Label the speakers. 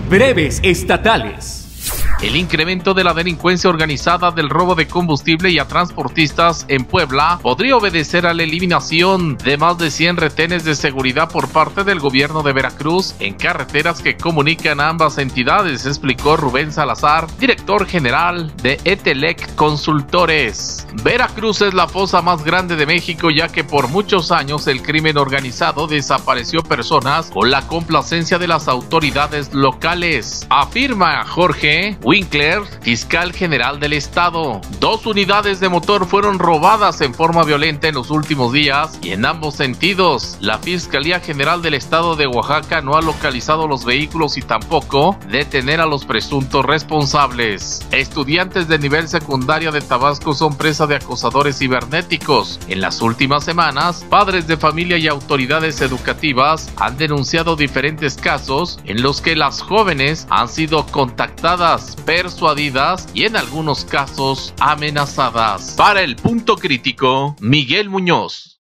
Speaker 1: Breves estatales.
Speaker 2: El incremento de la delincuencia organizada, del robo de combustible y a transportistas en Puebla podría obedecer a la eliminación de más de 100 retenes de seguridad por parte del gobierno de Veracruz en carreteras que comunican a ambas entidades, explicó Rubén Salazar, director general de Etelec Consultores. Veracruz es la fosa más grande de México, ya que por muchos años el crimen organizado desapareció personas con la complacencia de las autoridades locales, afirma Jorge Winkler, fiscal general del estado. 2 unidades de motor fueron robadas en forma violenta en los últimos días y en ambos sentidos. La Fiscalía General del Estado de Oaxaca no ha localizado los vehículos y tampoco detener a los presuntos responsables. Estudiantes de nivel secundaria de Tabasco son presa de acosadores cibernéticos. En las últimas semanas, padres de familia y autoridades educativas han denunciado diferentes casos en los que las jóvenes han sido contactadas, persuadidas y en algunos casos amenazadas. Para el Punto Crítico, Miguel Muñoz.